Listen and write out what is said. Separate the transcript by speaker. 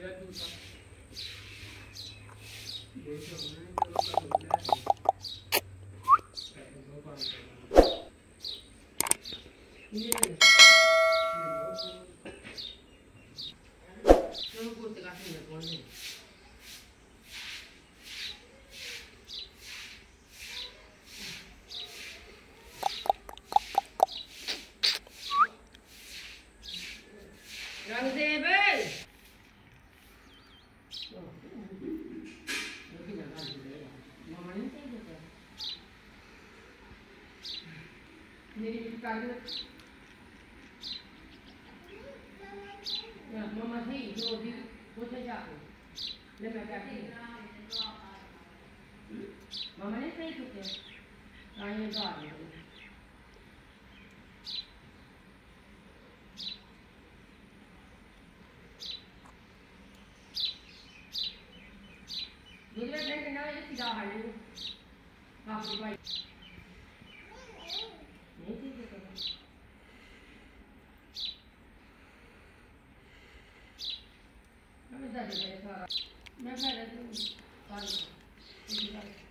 Speaker 1: मम्मा सही जो भी पूछे जाओ ले मैं बैठी मम्मा ने सही पूछे आइए तो आ गए दूसरे दिन के ना ये सीधा हाल है काफी भाई नहीं ठीक है मैं जा रही हूँ मैं खा रही हूँ